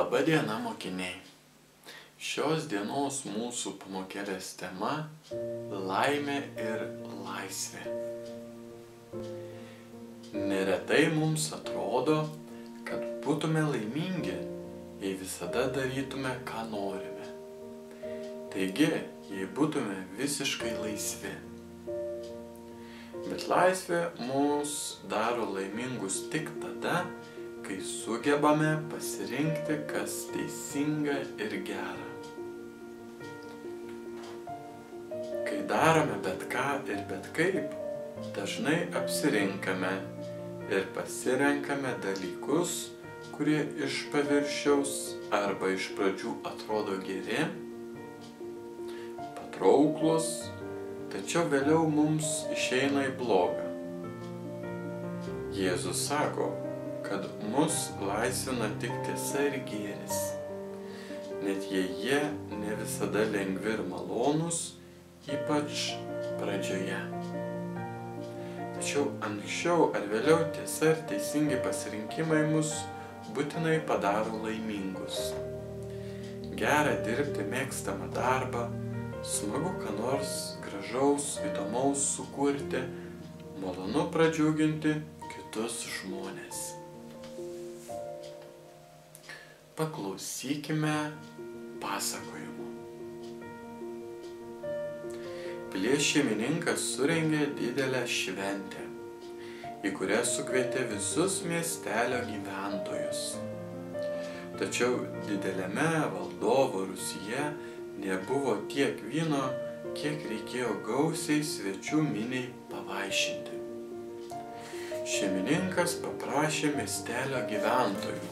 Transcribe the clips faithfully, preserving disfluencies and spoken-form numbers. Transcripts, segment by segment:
Labą dieną, mokiniai. Šios dienos mūsų pamokėlės tema – laimė ir laisvė. Neretai mums atrodo, kad būtume laimingi, jei visada darytume, ką norime. Taigi, jei būtume visiškai laisvi. Bet laisvė mus daro laimingus tik tada, kai sugebame pasirinkti, kas teisinga ir gera. Kai darome bet ką ir bet kaip, dažnai apsirinkame ir pasirenkame dalykus, kurie iš paviršiaus arba iš pradžių atrodo geri, patrauklus, tačiau vėliau mums išeina į blogą. Jėzus sako, kad mus laisvina tik tiesa ir gėris, net jei jie ne visada lengvi ir malonūs, ypač pradžioje. Tačiau anksčiau ar vėliau tiesa ir teisingi pasirinkimai mus būtinai padaro laimingus. Gera dirbti mėgstamą darbą, smagu ką nors gražaus, įdomaus sukurti, malonu pradžiuginti kitus žmones. Paklausykime pasakojimo. Pilies šeimininkas surengė didelę šventę, į kurią sukvietė visus miestelio gyventojus. Tačiau dideliame valdovo rūsyje nebuvo tiek vyno, kiek reikėjo gausiai svečių miniai pavaišinti. Šeimininkas paprašė miestelio gyventojų: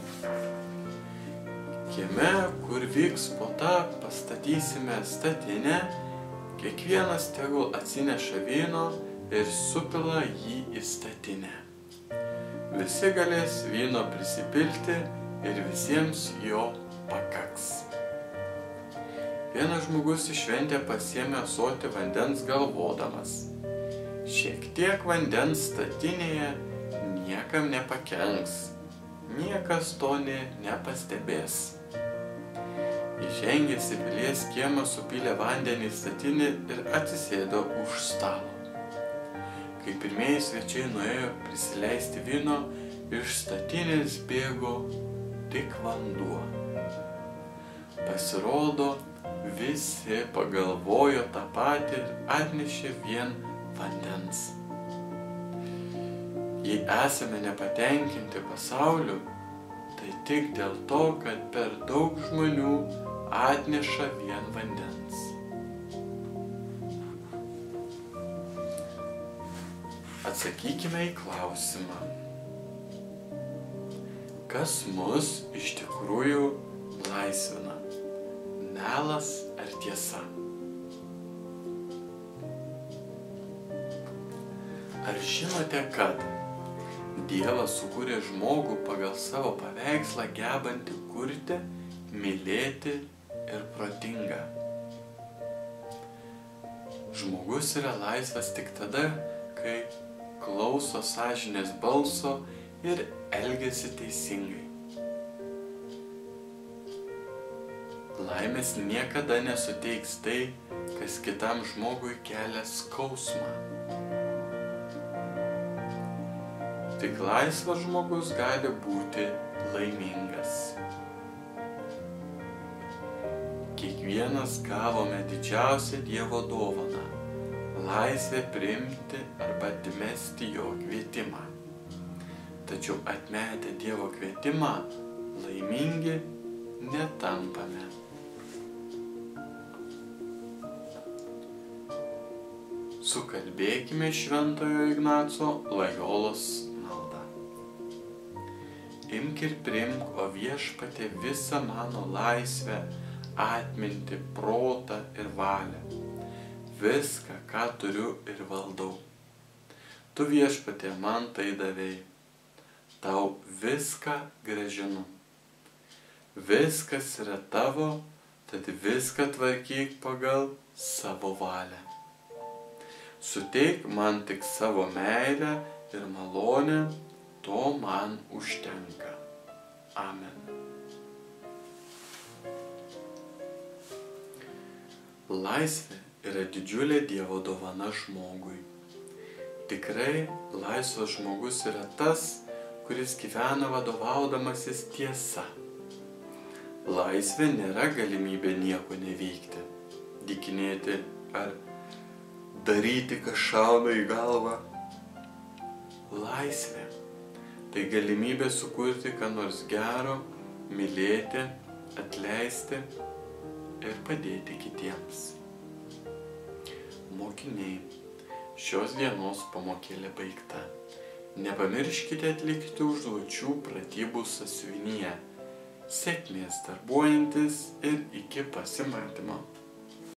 kieme, kur vyks puota, pastatysime statinę, kiekvienas tegul atsineša vyno ir supila jį į statinę. Visi galės vyno prisipilti ir visiems jo pakaks. Vienas žmogus į šventę pasiėmė ąsotį vandens galvodamas: šiek tiek vandens statinėje niekam nepakenks, niekas to nė nepastebės. Įžengęs į pilies kiemą supylė vandenį į statinę ir atsisėdo už stalo. Kai pirmieji svečiai nuėjo prisileisti vyno, iš statinės bėgo tik vanduo. Pasirodo, visi pagalvojo tą patį ir atnešė vien vandens. Jei esame nepatenkinti pasauliu, tai tik dėl to, kad per daug žmonių atneša vien vandens. Atsakykime į klausimą: kas mus iš tikrųjų laisvina? Melas ar tiesa? Ar žinote, kad Dievas sukūrė žmogų pagal savo paveikslą, gebantį kurti, mylėti ir protingą? Žmogus yra laisvas tik tada, kai klauso sąžinės balso ir elgiasi teisingai. Laimės niekada nesuteiks tai, kas kitam žmogui kelia skausmą. Tik laisvas žmogus gali būti laimingas. Kiekvienas gavome didžiausią Dievo dovaną – laisvę priimti arba atmesti jo kvietimą. Tačiau atmetę Dievo kvietimą, laimingi netampame. Sukalbėkime Šventojo Ignaco Lojolos maldą. Imk ir priimk, o Viešpatie, visą mano laisvę, atmintį, protą ir valią, viską, ką turiu ir valdau. Tu, Viešpatie, man tai davei, tau viską grąžinu. Viskas yra tavo, tad viską tvarkyk pagal savo valią. Suteik man tik savo meilę ir malonę, to man užtenka. Amen. Laisvė yra didžiulė Dievo dovana žmogui. Tikrai laisvas žmogus yra tas, kuris gyvena vadovaudamasis tiesa. Laisvė nėra galimybė nieko neveikti, dykinėti ar daryti, kas šauna į galvą. Laisvė tai galimybė sukurti ką nors gero, mylėti, atleisti ir padėti kitiems. Mokiniai, šios dienos pamokėlė baigta. Nepamirškite atlikti užduočių pratybų sąsiuvinyje. Sėkmės darbuojantis ir iki pasimatymo.